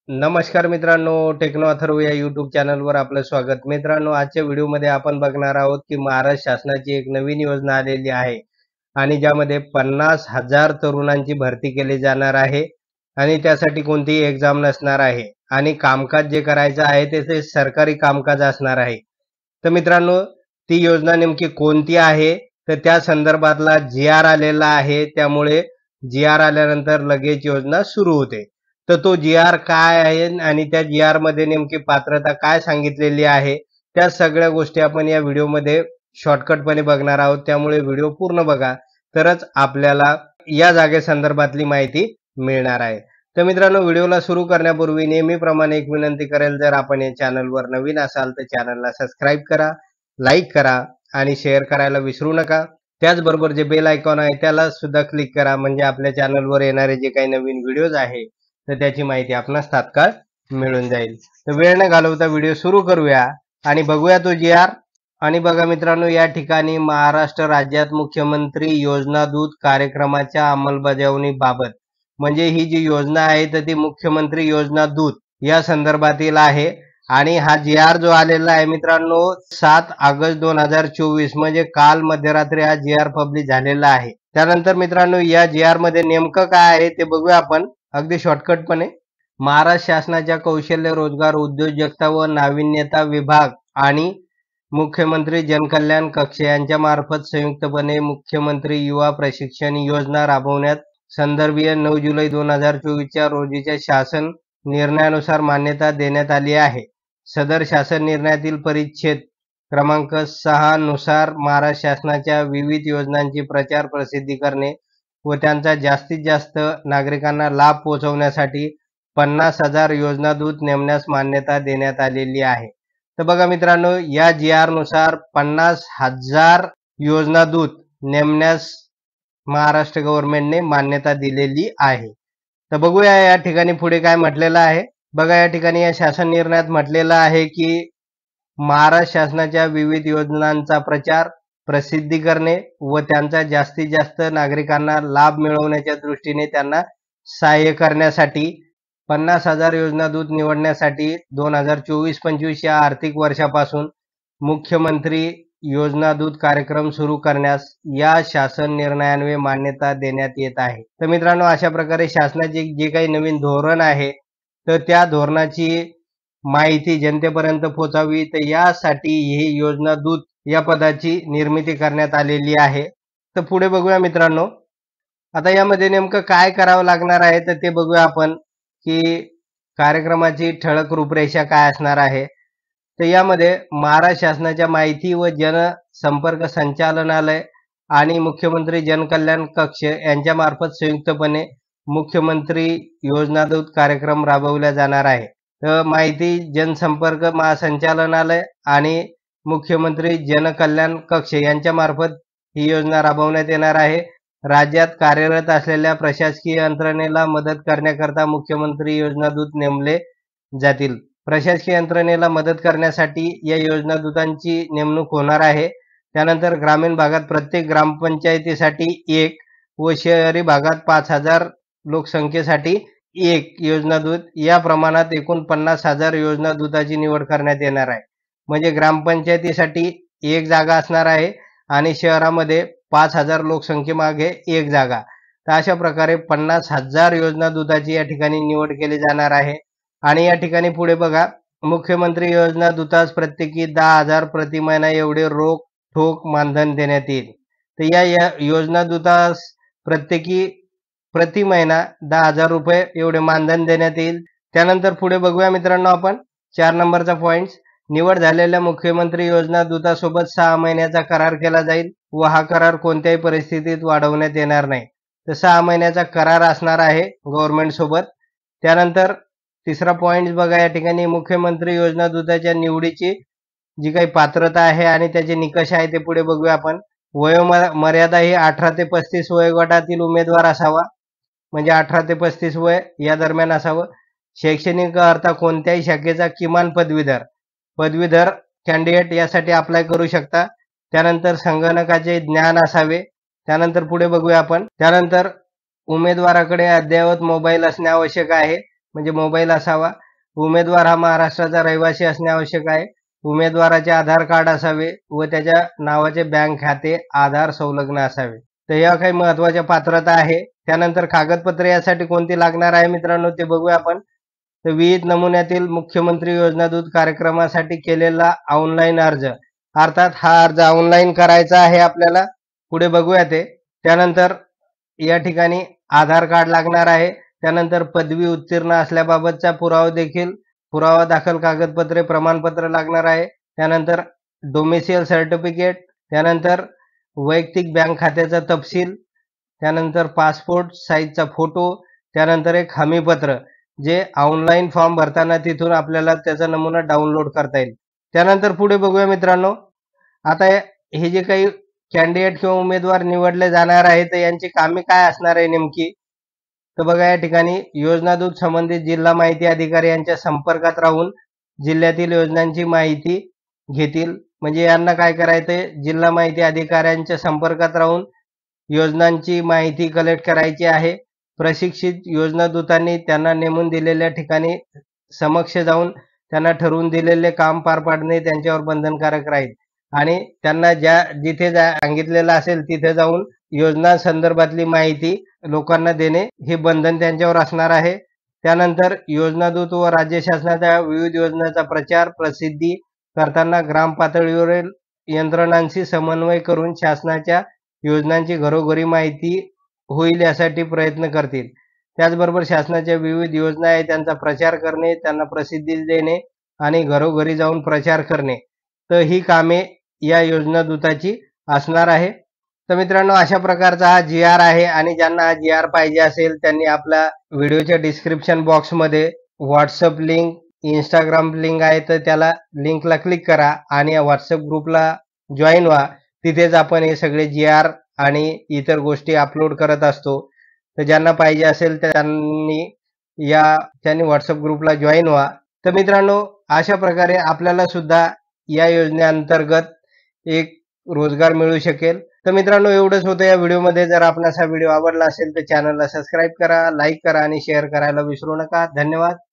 नमस्कार मित्रांनो, टेक्नो अथर्व या यूट्यूब चॅनलवर आपलं स्वागत. मित्रांनो, आजच्या व्हिडिओमध्ये आपण बघणार आहोत की महाराष्ट्र शासनाची एक नवीन योजना आलेली आहे आणि ज्यामध्ये 50,000 तरुणांची भरती केली जाणार आहे आणि त्यासाठी कोणतीही एक्झाम नसणार आहे आणि कामकाज जे करायचं आहे ते सरकारी कामकाज असणार आहे. तर मित्रांनो, ती योजना नेमकी कोणती आहे? तर त्या संदर्भातला जी-आर आलेला आहे. त्यामुळे जी-आर आल्यानंतर लगेच योजना सुरू होते. तर तो जी-आर काय आहे आणि त्या जी-आरमध्ये नेमकी पात्रता काय सांगितलेली आहे, त्या सगळ्या गोष्टी आपण या व्हिडिओमध्ये शॉर्टकटपणे बघणार आहोत. त्यामुळे व्हिडिओ पूर्ण बघा, तरच आपल्याला या जागेसंदर्भातली माहिती मिळणार आहे. तर मित्रांनो, व्हिडिओला सुरू करण्यापूर्वी नेहमीप्रमाणे एक विनंती करेल, जर आपण या चॅनलवर नवीन असाल तर चॅनलला सबस्क्राईब करा, लाईक करा आणि शेअर करायला विसरू नका. त्याचबरोबर जे बेल आयकॉन आहे त्याला सुद्धा क्लिक करा, म्हणजे आपल्या चॅनलवर येणारे जे काही नवीन व्हिडिओज आहे तर त्याची माहिती आपणास तात्काळ मिळून जाईल. तर वेळ न घालवता व्हिडिओ सुरू करूया आणि बघूया तो जी-आर. आणि बघा मित्रांनो, या ठिकाणी महाराष्ट्र राज्यात मुख्यमंत्री योजना दूत कार्यक्रमाच्या अंमलबजावणीबाबत, म्हणजे ही जी योजना आहे तर ती मुख्यमंत्री योजना दूत या संदर्भातील आहे. आणि हा जी-आर जो आलेला आहे मित्रांनो 7 ऑगस्ट 2024, म्हणजे काल मध्यरात्री हा जी-आर पब्लिश झालेला आहे. त्यानंतर मित्रांनो, या जी-आर मध्ये नेमकं काय आहे ते बघूया आपण अगदी शॉर्टकटपणे. महाराष्ट्र शासनाच्या कौशल्य रोजगार उद्योजकता व नाविन्यता विभाग आणि मुख्यमंत्री जनकल्याण कक्ष यांच्या मार्फत संयुक्तपणे मुख्यमंत्री युवा प्रशिक्षण योजना राबवण्यात संदर्भीय 9 जुलै 2024 रोजीच्या शासन निर्णयानुसार मान्यता देण्यात आली आहे. सदर शासन निर्णयातील परिच्छेद क्रमांक 6 नुसार महाराष्ट्र शासनाच्या विविध योजनांची प्रचार प्रसिद्धी करणे व त्यांचा जास्तीत जास्त नागरिकांना लाभ पोहोचवण्यासाठी 50,000 योजनादूत नेमण्यास मान्यता देण्यात आलेली आहे. तर बघा मित्रांनो, या जी-आर नुसार 50,000 योजनादूत नेमण्यास महाराष्ट्र गव्हर्नमेंटने मान्यता दिलेली आहे. तर बघूया या ठिकाणी पुढे काय म्हटलेलं आहे. बघा, या ठिकाणी या शासन निर्णयात म्हटलेलं आहे की महाराष्ट्र शासनाच्या विविध योजनांचा प्रचार प्रसिद्धी करणे व त्यांचा जास्तीत जास्त नागरिकांना लाभ मिळवण्याच्या दृष्टीने त्यांना सहाय्य करण्यासाठी 50,000 योजनादूत निवडण्यासाठी 2024-25 या आर्थिक वर्षापासून मुख्यमंत्री योजनादूत कार्यक्रम सुरू करण्यास या शासन निर्णयान्वये मान्यता देण्यात येत आहे. तर मित्रांनो, अशा प्रकारे शासनाचे जे काही नवीन धोरण आहे तर त्या धोरणाची माहिती जनतेपर्यंत पोहोचावी, तर यासाठी हे योजनादूत या पदाची निर्मिती करण्यात आलेली आहे. तर पुढे बघूया मित्रांनो. आता यामध्ये नेमकं काय करावं लागणार आहे तर ते बघूया आपण की कार्यक्रमाची ठळक रूपरेषा काय असणार आहे. तर यामध्ये महाराष्ट्र शासनाच्या माहिती व जनसंपर्क संचालनालय आणि मुख्यमंत्री जनकल्याण कक्ष यांच्यामार्फत संयुक्तपणे मुख्यमंत्री योजनादूत कार्यक्रम राबवला जाणार आहे. तर माहिती जनसंपर्क महासंचालनालय आणि मुख्यमंत्री जनकल्याण कक्ष यांच्यामार्फत ही योजना राबवण्यात येणार आहे. राज्यात कार्यरत असलेल्या प्रशासकीय यंत्रणेला मदत करण्याकरता मुख्यमंत्री योजनादूत नेमले जातील. प्रशासकीय यंत्रणेला मदत करण्यासाठी या योजनादूतांची नेमणूक होणार आहे. त्यानंतर ग्रामीण भागात प्रत्येक ग्रामपंचायतीसाठी 1 व शहरी भागात 5,000 लोकसंख्येसाठी 1 योजनादूत या प्रमाणात एकूण 50,000 योजनादूताची निवड करण्यात येणार आहे. म्हणजे ग्रामपंचायतीसाठी 1 जागा असणार आहे आणि शहरामध्ये 5,000 लोकसंख्येमागे 1 जागा. तर अशा प्रकारे 50,000 योजनादूताची या ठिकाणी निवड केली जाणार आहे. आणि या ठिकाणी पुढे बघा, मुख्यमंत्री योजनादूतास प्रत्येकी 10,000 प्रति महिना एवढे रोख ठोक मानधन देण्यात येईल. तर या योजनादूतास प्रत्येकी प्रति महिना 10,000 रुपये एवढे मानधन देण्यात येईल. त्यानंतर पुढे बघूया मित्रांनो आपण 4 नंबरचा पॉइंट. निवड झालेल्या मुख्यमंत्री योजना दूतासोबत 6 महिन्याचा करार केला जाईल व हा करार कोणत्याही परिस्थितीत वाढवण्यात येणार नाही. तर 6 महिन्याचा करार असणार आहे गव्हर्नमेंट सोबत. त्यानंतर तिसरा पॉइंट बघा, या ठिकाणी मुख्यमंत्री योजना दूताच्या निवडीची जी काही पात्रता आहे आणि त्याचे निकष आहे ते पुढे बघूया आपण. वयोमर्यादा ही 18 ते 35 वयोगटातील उमेदवार असावा, म्हणजे 18 ते 35 वय या दरम्यान असावं. शैक्षणिक अर्थ कोणत्याही शाखेचा किमान पदवीधर कॅन्डिडेट यासाठी अप्लाय करू शकता. त्यानंतर संगणकाचे ज्ञान असावे. त्यानंतर पुढे बघूया आपण. त्यानंतर उमेदवाराकडे अद्ययावत मोबाईल असणे आवश्यक आहे. म्हणजे मोबाईल असावा. उमेदवार हा महाराष्ट्राचा रहिवासी असणे आवश्यक आहे. उमेदवाराचे आधार कार्ड असावे व त्याच्या नावाचे बँक खाते आधार संलग्न असावे. तर या काही महत्वाच्या पात्रता आहे. त्यानंतर कागदपत्रे यासाठी कोणती लागणार आहे मित्रांनो ते बघूया आपण. तर विहित नमुन्यातील मुख्यमंत्री योजना दूत कार्यक्रमासाठी केलेला ऑनलाईन अर्ज, अर्थात हा अर्ज ऑनलाईन करायचा आहे आपल्याला. पुढे बघूया ते. त्यानंतर या ठिकाणी आधार कार्ड लागणार आहे. त्यानंतर पदवी उत्तीर्ण असल्याबाबतचा पुरावा दाखल कागदपत्रे प्रमाणपत्र लागणार आहे. त्यानंतर डोमेसियल सर्टिफिकेट, त्यानंतर वैयक्तिक बँक खात्याचा तपशील, त्यानंतर पासपोर्ट साईजचा फोटो, त्यानंतर एक हमीपत्र जे ऑनलाईन फॉर्म भरताना तिथून आपल्याला त्याचा नमुना डाउनलोड करता येईल. त्यानंतर पुढे बघूया मित्रांनो. आता हे जे काही कॅन्डिडेट किंवा उमेदवार निवडले जाणार आहे तर यांची कामे काय असणार आहे नेमकी. तर बघा या ठिकाणी योजना दूत संबंधित जिल्हा माहिती अधिकारी यांच्या संपर्कात राहून जिल्ह्यातील योजनांची माहिती घेतील. म्हणजे यांना काय करायचंय, जिल्हा माहिती अधिकाऱ्यांच्या संपर्कात राहून योजनांची माहिती कलेक्ट करायची आहे. प्रशिक्षित योजना दूतांनी त्यांना नेमून दिलेल्या ठिकाणी समक्ष जाऊन त्यांना ठरवून दिलेले काम पार पाडणे त्यांच्यावर बंधनकारक राहील आणि त्यांना जिथे सांगितलेलं असेल तिथे जाऊन योजना संदर्भातली माहिती लोकांना देणे हे बंधन त्यांच्यावर असणार आहे. त्यानंतर योजना दूत व राज्य शासनाच्या विविध योजनांचा प्रचार प्रसिद्धी करताना ग्राम पातळीवरील यंत्रणांशी समन्वय करून शासनाच्या योजनांची घरोघरी माहिती होईल यासाठी प्रयत्न करतील. त्याचबरोबर शासनाच्या विविध योजना आहेत त्यांचा प्रचार करणे, त्यांना प्रसिद्धी देणे आणि घरोघरी जाऊन प्रचार करणे. तर ही कामे या योजना दूताची असणार आहे. तर मित्रांनो अशा प्रकारचा हा जी-आर आहे आणि ज्यांना हा जी-आर पाहिजे असेल त्यांनी आपल्या व्हिडिओच्या डिस्क्रिप्शन बॉक्समध्ये व्हॉट्सअप लिंक, इंस्टाग्राम लिंक आहे तर त्याला लिंकला क्लिक करा आणि या व्हॉट्सअप ग्रुपला जॉईन व्हा. तिथेच आपण हे सगळे जी-आर आणि इतर गोष्टी अपलोड करत असतो. तर ज्यांना पाहिजे असेल तर त्यांनी व्हॉट्सअप ग्रुपला जॉईन व्हा. तर मित्रांनो अशा प्रकारे आपल्याला सुद्धा या योजनेअंतर्गत एक रोजगार मिळू शकेल. तर मित्रांनो एवढंच होतं या व्हिडिओमध्ये. जर आपणास हा व्हिडिओ आवडला असेल तर चॅनलला सबस्क्राईब करा, लाईक करा आणि शेअर करायला विसरू नका. धन्यवाद.